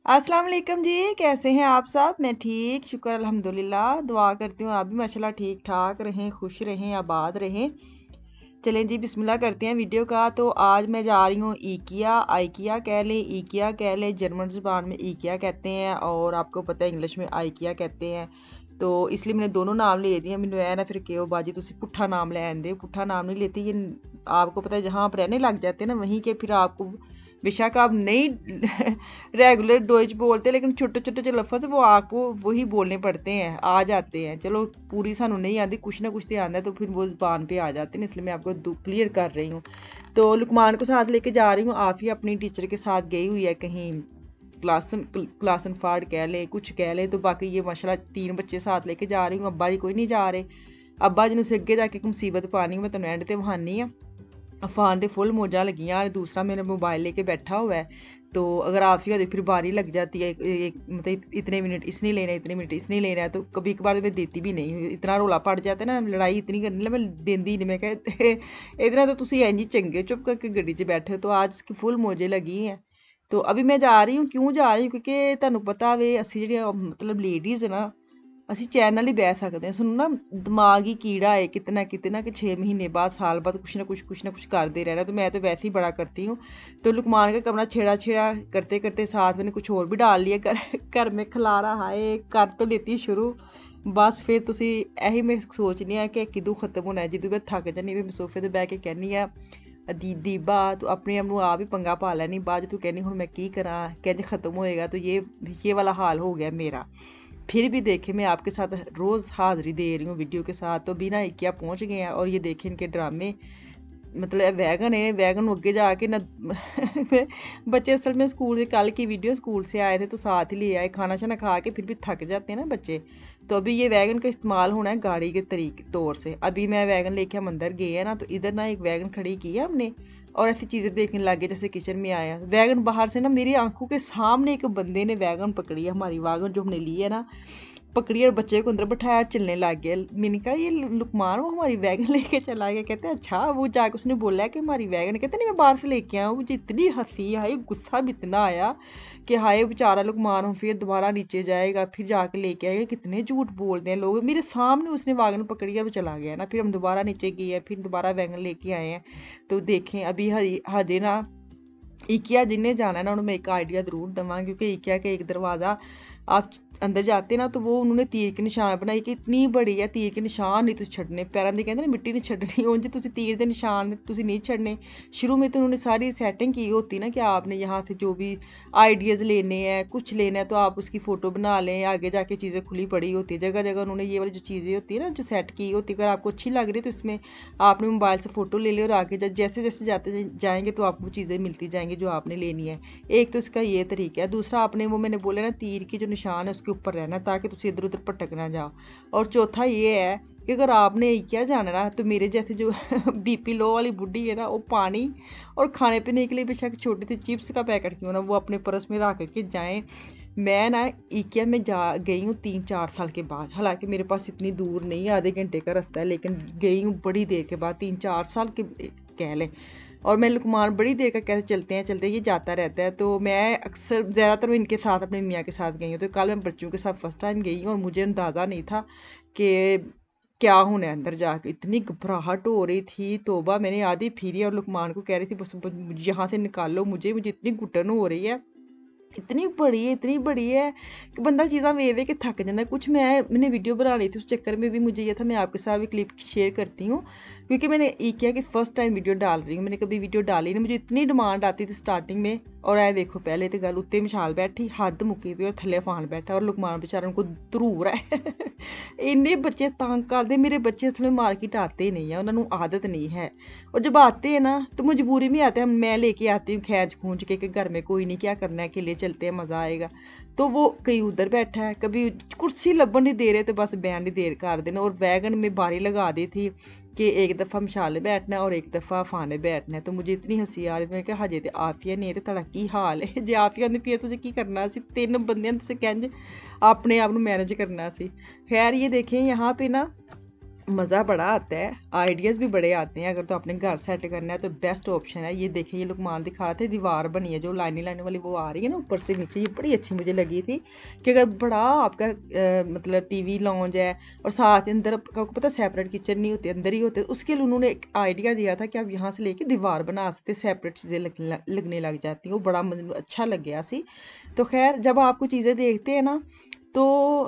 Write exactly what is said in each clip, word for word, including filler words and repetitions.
अस्सलाम वालेकुम जी। कैसे हैं आप सब? मैं ठीक, शुक्र अल्हम्दुलिल्लाह। दुआ करती हूँ आप भी माशाल्लाह ठीक ठाक रहें, खुश रहें, आबाद रहें। चलें जी, बिस्मिल्लाह करते हैं वीडियो का। तो आज मैं जा रही हूँ ईकिया, आइकिया कह लें, ईकिया कह लें। जर्मन ज़बान में ईकिया कहते हैं और आपको पता है इंग्लिश में आइकिया कहते हैं। तो इसलिए मैंने दोनों नाम ले दिए। मैंने ऐ ना फिर के बाजी तुसी पुट्ठा नाम लैन दे, पुट्ठा नाम नहीं लेती। ये आपको पता है जहाँ आप रहने लग जाते हैं ना, वहीं के फिर आपको बेशक आप नहीं रेगुलर डोइच बोलते, लेकिन छोटे छोटे जो लफ्ज़ वो आपको वही बोलने पड़ते हैं, आ जाते हैं। चलो पूरी सानू नहीं आती, कुछ ना कुछ तो आंदा है, तो फिर वो ज़बान पे आ जाते हैं, इसलिए मैं आपको क्लियर कर रही हूँ। तो लुकमान को साथ लेके जा रही हूँ। आफिया अपनी टीचर के साथ गई हुई है कहीं, क्लासन क्लासन फाड़ कह ले, कुछ कह ले। तो बाकी ये माशाल्लाह तीन बच्चे साथ लेके जा रही हूँ। अब्बा जी कोई नहीं जा रहे। अब्बा जी उसे अगे जाके मुसीबत पानी मैं तेन एंड ते वहानी आ। अफान दे फुल मौजा लगियां, दूसरा मेरा मोबाइल लेके बैठा हुआ है। तो अगर आफिया होती फिर बारी लग जाती है, एक मतलब इतने मिनट इसने लेना है, इतने मिनट इसने लेना है। तो कभी कभार मैं देती भी नहीं, इतना रौला पड़ जाता है ना, लड़ाई इतनी करनी मैं देंदी नहीं। मैं कह इतना तो तुम इंज ही चंगे चुप करके गड्डी च बैठे हो। तो आज की फुल मौजे लगी हैं। तो अभी मैं जा रही हूँ। क्यों जा रही हूँ? क्योंकि तुहानू पता वे असी जी मतलब लेडीज़ है ना, ਅਸੀਂ ਚੈਨ ਨਾਲ ਹੀ ਬਹਿ ਸਕਦੇ ਹਾਂ। ਸਾਨੂੰ ਨਾ ਦਿਮਾਗ ਹੀ कीड़ा है कितना कितना कि छः महीने बाद साल बाद कुछ ना कुछ कुछ ना कुछ करते रहना। तो मैं तो वैसे ही बड़ा करती हूँ। तो लुकमान का कमरा छेड़ा छेड़ा करते करते साथ मैंने कुछ और भी डाल लिया घर घर में खलारा। हाय कर तो लेती शुरू, बस फिर तुसी यही मैं सोचनी है कि किदू खत्म होना है। जिदू मैं थक जानी मैं सोफे ते बह के कहनी है दीदी बा तू अपने आप आप ही पंगा पा लैनी, बाद तू कहनी हूँ मैं की करा, कैसे ख़त्म होएगा। तो ये ये वाला हाल हो गया मेरा। फिर भी देखे मैं आपके साथ रोज़ हाज़िरी दे रही हूँ वीडियो के साथ। तो बिना इक्या पहुँच गए हैं और ये देखें इनके ड्रामे। मतलब वैगन है, वैगन अगे जाके ना बच्चे असल में स्कूल से कल की वीडियो स्कूल से आए थे तो साथ ही ले आए, खाना शाना खा के फिर भी थक जाते हैं ना बच्चे। तो अभी ये वैगन का इस्तेमाल होना है गाड़ी के तरीके तौर से। अभी मैं वैगन लेके हम अंदर गए हैं ना, तो इधर ना एक वैगन खड़ी की है हमने और ऐसी चीज़ें देखने लगे जैसे किचन में आया वैगन। बाहर से ना मेरी आंखों के सामने एक बंदे ने वैगन पकड़ी है, हमारी वैगन जो हमने ली है ना, पकड़ी और बच्चे को अंदर बैठाया, चलने लग गया। मैंने कहा ये लुकमान वो हमारी वैगन लेके चला गया। कहते हैं अच्छा। वो जाकर उसने बोला कि हमारी वैगन, कहते नहीं मैं बाहर से लेके आया हूँ। मुझे इतनी हंसी आई, गुस्सा भी इतना आया कि हाय बेचारा लुकमान हो फिर दोबारा नीचे जाएगा, फिर जाके लेके आएगा। कितने झूठ बोलते हैं लोग। मेरे सामने उसने वैगन पकड़ी और वो चला गया ना। फिर हम दोबारा नीचे गए हैं, फिर दोबारा वैगन लेके आए हैं। तो देखें अभी हजे ना इकिया जिन्हें जाना है ना उन्हें मैं एक आइडिया ज़रूर दूँगा। क्योंकि इकिया के एक दरवाज़ा आप अंदर जाते ना, तो वो उन्होंने तीर के निशान बनाई कि इतनी बड़ी है, तीर के निशान नहीं तुझे छड़ने, पैरों की कहते ना मिट्टी नहीं छड़नी, उंज तुझे तीर के निशान तुझे नहीं छड़ने। शुरू में तो उन्होंने सारी सेटिंग की होती ना कि आपने यहाँ से जो भी आइडियाज़ लेने हैं, कुछ लेना है तो आप उसकी फ़ोटो बना लें। आगे जाके चीज़ें खुली पड़ी होती है, जगह जगह उन्होंने ये वाली जो चीज़ें होती है ना जो सेट की होती है। अगर आपको अच्छी लग रही है तो इसमें आपने मोबाइल से फ़ोटो ले ली और आगे जैसे जैसे जाते जाएंगे तो आपको चीज़ें मिलती जाएंगी जो आपने लेनी है। एक तो इसका ये तरीका है। दूसरा आपने वो मैंने बोला ना तीर की जो निशान है उसके ऊपर रहना ताकि तुम इधर उधर भटक ना जाओ। और चौथा ये है कि अगर आपने क्या जाना ना, तो मेरे जैसे जो बीपी लो वाली बुढ़ी है ना, वो पानी और खाने पीने के लिए बेशक छोटी सी चिप्स का पैकेट क्यों ना वो अपने पर्स में रख के जाएं। मैं ना इकिया में जा गई हूँ तीन चार साल के बाद। हालांकि मेरे पास इतनी दूर नहीं है, आधे घंटे का रास्ता है, लेकिन गई हूँ बड़ी देर के बाद, तीन चार साल के कह लें। और मैं लुकमान बड़ी देर का कैसे चलते हैं चलते हैं ये जाता रहता है। तो मैं अक्सर ज़्यादातर मैं इनके साथ अपने मियाँ के साथ गई हूँ। तो कल मैं बच्चों के साथ फर्स्ट टाइम गई हूँ और मुझे अंदाज़ा नहीं था कि क्या होना है अंदर जाके। इतनी घबराहट हो रही थी, तोबा। मैंने आधी फिरी और लुकमान को कह रही थी बस यहाँ से निकालो मुझे, मुझे इतनी घुटन हो रही है। इतनी बड़ी है, इतनी बड़ी है कि बंदा चीज़ा वे वे के थक जाता है। कुछ मैं मैंने वीडियो बना ली थी, उस चक्कर में भी मुझे ये था मैं आपके साथ भी क्लिप शेयर करती हूँ। क्योंकि मैंने इकिया की फ़र्स्ट टाइम वीडियो डाल रही हूँ, मैंने कभी वीडियो डाली नहीं। मुझे इतनी डिमांड आती थी स्टार्टिंग में। और आए देखो पहले तो गल उत्ते मशाल बैठी, हद मुक्की पे और थल्ले फान बैठा और लुकमान बेचारा उनको धरूर है इन्ने बच्चे तंग करते। मेरे बच्चे असल में मार्केट आते ही नहीं है, उन्होंने आदत नहीं है। और जब आते हैं ना तो मजबूरी में आते हैं, मैं लेके आती हूँ खैज खूंज के कि घर में कोई नहीं, क्या करना है, अकेले चलते हैं मज़ा आएगा। तो वो कहीं उधर बैठा है, कभी कुर्सी लब्भन नहीं दे रहे तो बस बयान नहीं देर कर देना। और वैगन में बारी लगा दी थी कि एक दफ़ा मशाले बैठना है और एक दफ़ा फाने बैठना है। तो मुझे इतनी हंसी आ रही थी, मैं क्या हजे तो आफिया नहीं है तो तुहाडा की हाल है। जे आफिया होंदी फिर तुसीं की करना सी, तीन बंदियां तुसीं कहंदे अपने आप नूं मैनेज करना सी। खैर ये देखें यहाँ पे ना मज़ा बड़ा आता है, आइडियाज़ भी बड़े आते हैं। अगर तो अपने घर सेट करना है तो बेस्ट ऑप्शन है। ये देखिए, ये लुकमान दिखा रहे थे, दीवार बनी है जो लाइने लाइने वाली वो आ रही है ना ऊपर से नीचे, ये बड़ी अच्छी मुझे लगी थी कि अगर बड़ा आपका अ, मतलब टीवी लॉन्ज है और साथ अंदर आपको पता सेपरेट किचन नहीं होती, अंदर ही होते, उसके लिए उन्होंने एक आइडिया दिया था कि आप यहाँ से लेके दीवार बना सकते, सेपरेट चीज़ें लग, लगने लग जाती हैं। वो बड़ा मतलब अच्छा लग गया सी। तो खैर, जब आपको चीज़ें देखते हैं ना तो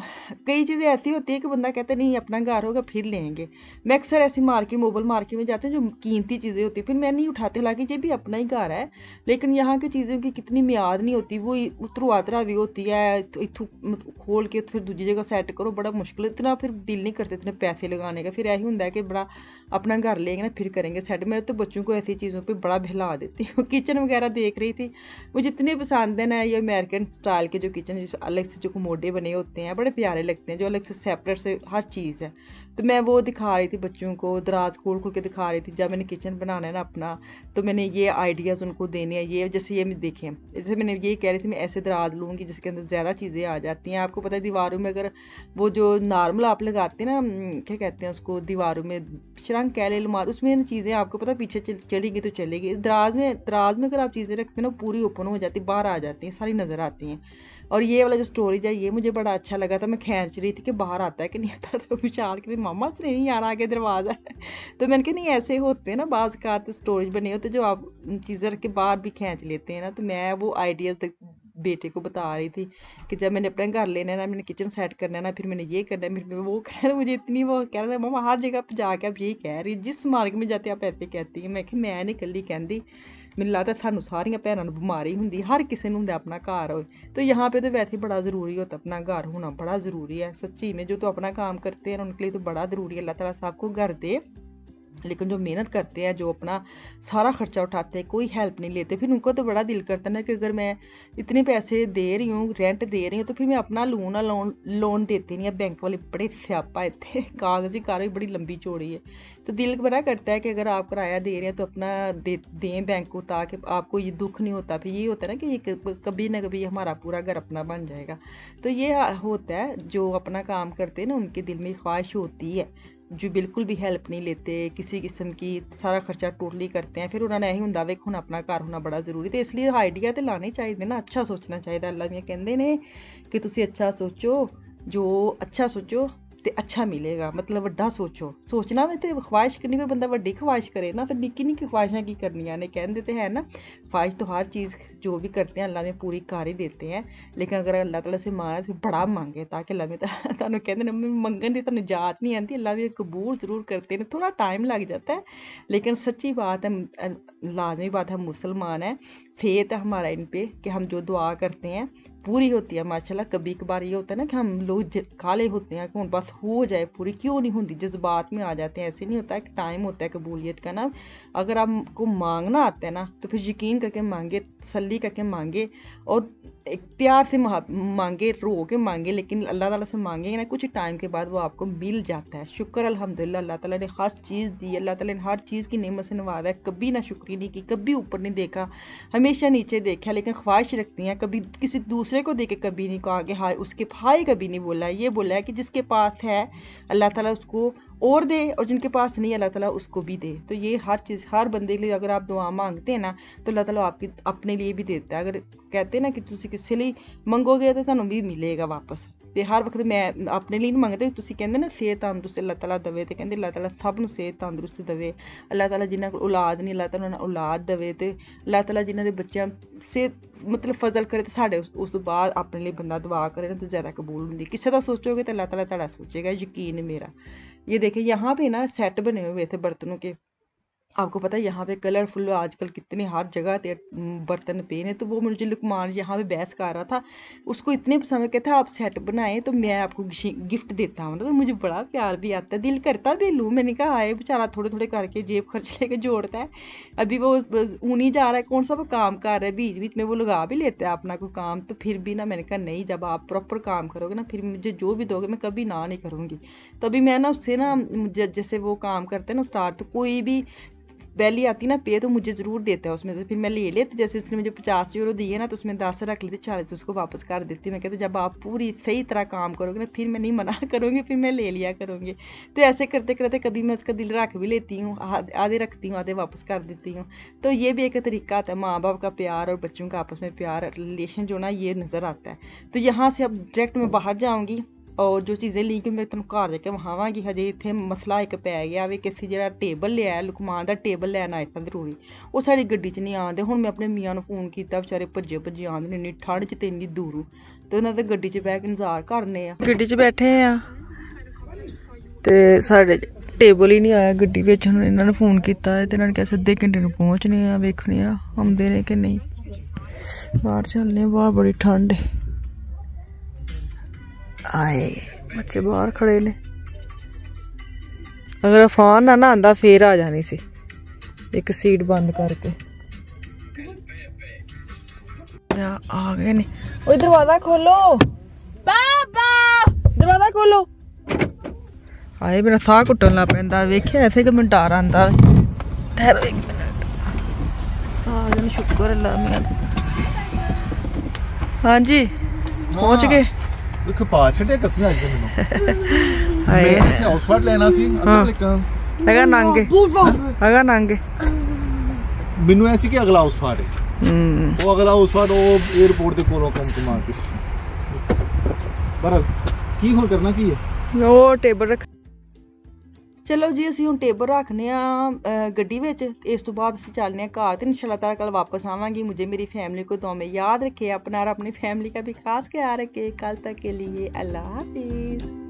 कई चीज़ें ऐसी होती है कि बंदा कहता है नहीं अपना घर होगा फिर लेंगे। मैं अक्सर ऐसी मार्केट मोबाइल मार्केट में जाती हूँ जो कीमती चीज़ें होती है, फिर मैं नहीं उठाती, हालांकि ये भी अपना ही घर है, लेकिन यहाँ की चीज़ों की कितनी मियाद नहीं होती, वो उतरू आतरा भी होती है, तो इथू खोल के फिर दूसरी जगह सैट करो, बड़ा मुश्किल, इतना फिर दिल नहीं करते इतने पैसे लगाने का। फिर यही होता है कि बड़ा अपना घर लेंगे ना फिर करेंगे सेट। मैं तो बच्चों को ऐसी चीज़ों पर बड़ा बहला देती हूँ। किचन वगैरह देख रही थी, मुझे इतने पसंद है ना ये अमेरिकन स्टाइल के जो किचन जिस अलग से जो कमोडे बने होते हैं, बड़े प्यारे लगते हैं, जो अलग से सेपरेट से हर चीज़ है। तो मैं वो दिखा रही थी बच्चों को, दराज खोल खोल के दिखा रही थी। जब मैंने किचन बनाना है ना अपना, तो मैंने ये आइडियाज़ उनको देने हैं। ये जैसे ये देखें, जैसे मैंने ये कह रही थी मैं ऐसे दराज लूँगी जिसके अंदर ज़्यादा चीज़ें आ जाती हैं। आपको पता है दीवारों में अगर वो जो नॉर्मल आप लगाते हैं ना, क्या कहते हैं उसको, दीवारों में शरंक कह ले अलमार, उसमें चीज़ें आपको पता है पीछे चलेगी तो चलेगी। दराज में दराज में अगर आप चीज़ें रखते हैं ना, पूरी ओपन हो जाती, बाहर आ जाती हैं, सारी नज़र आती हैं। और ये वाला जो स्टोरेज है ये मुझे बड़ा अच्छा लगा था। मैं खींच रही थी कि बाहर आता है कि नहीं आता, तो विशाल कहती मामा से नहीं आना, आगे दरवाज़ा है। तो मैंने कहा नहीं ऐसे होते हैं ना बाज़ का स्टोरेज बने होते जो आप चीज़ें रख के बाहर भी खींच लेते हैं ना। तो मैं वो आइडियाज़ बेटे को बता रही थी कि जब मैंने अपने घर लेना है ना, मैंने किचन सेट करना है ना, फिर मैंने ये करना है, फिर मैंने वो करना है। तो मुझे इतनी वो कह रहा था मामा हर जगह पर जाके आप यही कह रही, जिस मार्ग में जाते आप ऐसे कहती हैं। मैं कि मैं नहीं कल्ली कहती, ਮੈਨੂੰ ਲੱਗਦਾ ਸਾਨੂੰ ਸਾਰੀਆਂ ਭੈਣਾਂ ਨੂੰ ਬਿਮਾਰੀ ਹੁੰਦੀ, ਹਰ ਕਿਸੇ ਨੂੰ ਹੁੰਦਾ अपना घर हो। तो यहाँ पे तो वैसे ही बड़ा ज़रूरी होता है, अपना घर होना बड़ा ज़रूरी है सच्ची में। जो तो अपना काम करते हैं उनके लिए तो बड़ा ज़रूरी है, अल्लाह ताला सबको घर दे। लेकिन जो मेहनत करते हैं, जो अपना सारा खर्चा उठाते हैं, कोई हेल्प नहीं लेते, फिर उनको तो बड़ा दिल करता है ना कि अगर मैं इतने पैसे दे रही हूँ, रेंट दे रही हूँ, तो फिर मैं अपना लूँ ना, लोन लोन देती नहीं है। बैंक वाले बड़े स्यापा इतने, कागज़ी कार्रवाई बड़ी लंबी चौड़ी है। तो दिल बड़ा करता है कि अगर आप किराया दे रहे हैं तो अपना दे दें बैंक को, ताकि आपको ये दुख नहीं होता। फिर ये होता है ना कि ये कभी ना कभी हमारा पूरा घर अपना बन जाएगा। तो ये होता है, जो अपना काम करते हैं ना उनके दिल में ख्वाहिश होती है, जो बिल्कुल भी हेल्प नहीं लेते किसी किस्म की, सारा खर्चा टोटली करते हैं। फिर उन्होंने यही होंगे वे हुण अपना घर होना बड़ा जरूरी। तो इसलिए आइडिया तो लाने चाहिए ना, अच्छा सोचना चाहिए। अल्लाह भी कहते हैं कि तुसी अच्छा सोचो, जो अच्छा सोचो तो अच्छा मिलेगा, मतलब वड्डा सोचो। सोचना में तो ख्वाहिश करनी, कोई बंदा वड्डी ख्वाहिश करे ना, फिर निक्की निक्की ख्वाहिशां की करनियां ने। कहते तो है ना, ख्वाहिश तो हर चीज़ जो भी करते हैं अल्लाह में पूरी कर ही देते हैं। लेकिन अगर अल्लाह ताला से मांगे तो बड़ा मांगे, ताकि अल्लाह में तुहानू कहते हैं मंगन की तुहानू जात नहीं आती, अल्लाह भी कबूल ज़रूर करते हैं। थोड़ा टाइम लग जाता है, लेकिन सच्ची बात है, लाजमी बात है, मुसलमान है, फेथ है हमारा इन पे कि हम जो दुआ करते हैं पूरी होती है माशाल्लाह। कभी कभार ये होता है ना कि हम लोग काले होते हैं कि उन बस हो जाए पूरी, क्यों नहीं होती, जज्बात में आ जाते हैं। ऐसे नहीं होता, एक टाइम होता है कबूलियत का ना। अगर आपको मांगना आता है ना तो फिर यकीन करके मांगे, तसल्ली करके मांगे, और एक प्यार से मांगे, रो के मांगे, लेकिन अल्लाह ताला से मांगेंगे ना, कुछ टाइम के बाद वो आपको मिल जाता है। शुक्र अल्हम्दुलिल्लाह, अल्लाह ताला ने हर चीज़ दी, अल्लाह ताला ने हर चीज़ की नेमत से नवाजा है। कभी ना शुक्री नहीं की, कभी ऊपर नहीं देखा, हमेशा नीचे देखा। लेकिन ख्वाहिश रखती हैं, कभी किसी दूसरे को देके कभी नहीं कहा कि हाय उसके भाई, कभी नहीं बोला। ये बोला है कि जिसके पास है अल्लाह ताला उसको और दे, और जिनके पास नहीं अल्लाह ताला उसको भी दे। तो ये हर चीज़, हर बंदे के लिए अगर आप दुआ मांगते हैं ना तो अल्लाह ताला आपकी अपने लिए भी देता है। अगर कहते हैं ना कि तुसी किसी लिए मंगोगे तो तुहानू भी मिलेगा वापस। तो हर वक्त मैं अपने लिए नहीं मंगते, तुसी कहते ना सेहत तंदरुस्त अल्लाह ताला देवे, तो कहते अल्लाह ताला सब नू सेहत तंदरुस्त देवे। अल्लाह ताला जिन्हां कोल औलाद नहीं अल्लाह ताला उन्हां औलाद देवे, ते अल्लाह ताला जिन्हां दे बच्चें सेहत मतलब फजल करे, तो साढ़े उस तो बाद अपने लिए बंदा दुआ करे ना तो ज़्यादा कबूल होंगी। किसी का सोचोगे तो अल्लाह ताला तुहाड़ा सोचेगा, यकीन है मेरा। ये देखिए यहाँ पे ना सेट बने हुए थे बर्तनों के, आपको पता है यहाँ पे कलरफुल आजकल कितने हर जगह ते बर्तन पे ने। तो वो मुझे लुकमान यहाँ पे बहस कर रहा था, उसको इतने पसंद कहता आप सेट बनाए तो मैं आपको गिफ्ट देता हूँ। तो मुझे बड़ा प्यार भी आता है, दिल करता भी लूँ। मैंने कहा आए बेचारा थोड़े थोड़े करके जेब खर्च लेके जोड़ता है, अभी वो ऊनी जा रहा है, कौन सा वो काम कर रहा है, बीच बीच में वो लगा भी लेता है अपना कोई काम। तो फिर भी ना मैंने कहा नहीं, जब आप प्रॉपर काम करोगे ना, फिर मुझे जो भी दोगे मैं कभी ना नहीं करूँगी। तो अभी मैं ना उससे ना जैसे वो काम करते हैं ना स्टार्ट, तो कोई भी वैली आती ना पे तो मुझे ज़रूर देता है उसमें से, फिर मैं ले लेती। जैसे उसने मुझे पचास यूरो दिए ना तो उसमें दस रख लेती, चालीस उसको वापस कर देती। मैं कहती जब आप पूरी सही तरह काम करोगे ना फिर मैं नहीं मना करूँगी, फिर मैं ले लिया करूँगी। तो ऐसे करते करते कभी मैं उसका दिल रख भी लेती हूँ, आधे रखती हूँ आधे वापस कर देती हूँ। तो ये भी एक तरीका आता है माँ बाप का प्यार और बच्चों का आपस में प्यार रिलेशन जो ना ये नज़र आता है। तो यहाँ से अब डायरेक्ट मैं बाहर जाऊँगी और जो चीज़ें ली कि मैं तुम घर जाके वहावांगी। हजे इत्थे मसला एक पै गया वे कि असीं जेह्ड़ा टेबल लिया लुकमान दा टेबल लैन आए सा जरूरी, वो साड़ी गड्डी च नहीं आंदे। हुण मैं अपने मियाँ नूं फोन कीता, बेचारे भज्जे भज्जे आंदे ने इन्नी ठंड च ते इन्नी दूरों, ते उन्हां दे गड्डी च बैठ के इंतजार करने आ। गड्डी च बैठे आ ते साढ़े टेबल ही नहीं आया गड्डी बिच। हुण इन्हां ने फोन कीता ते इन्हां ने कहा अद्धे घंटे नूं पहुंचने आ, वेखने आ आउंदे ने कि नहीं। बाहर चलने, बाहर बड़ी ठंड है। आए बच्चे बाहर खड़े ने, अगर अफान ना ना आंदा फिर आ जानी सी, एक सीट बंद करके। आ गए ने, ओए दरवाजा खोलो पापा, दरवाजा खोलो। आए मेरा साह घुटन लग पैंदा, वेखिया ऐसे कि मैं डर आंदा। ठहरो एक मिनट, आ जान शुक्र अल्लाह मियां। हाँ जी पहुंच गए। देखो पाँच छठे कसने आज मैंने मैं ऑक्सफोर्ड लेना सी। अस्सलाम वालेकुम। लगा नांगे लगा नांगे ਮੈਨੂੰ ਐਸੀ ਕਿ ਅਗਲਾ ਆਊਸਫਾਰਡ ਹੈ। ਹਮ ਉਹ ਅਗਲਾ ਆਊਸਫਾਰਡ ਉਹ 에어ਪੋਰਟ ਦੇ ਕੋਲੋਂ ਕੰਮ ਕਮਾ ਕੇ ਪਰ ਕੀ ਹੋਰ ਕਰਨਾ ਕੀ ਹੈ ਉਹ ਟੇਬਲ ਰੱਖ। चलो जी असीं हुण टेबल रखने आ गड्डी विच, इस तो बाद असीं चलने घर ते इंशाअल्लाह ताला कल वापस आवांगी। मुझे मेरी फैमिली को दुआ में याद रखे, अपना और अपनी फैमिली का भी खास ख्याल रखे। कल तक के लिए अल्लाह हाफिज़।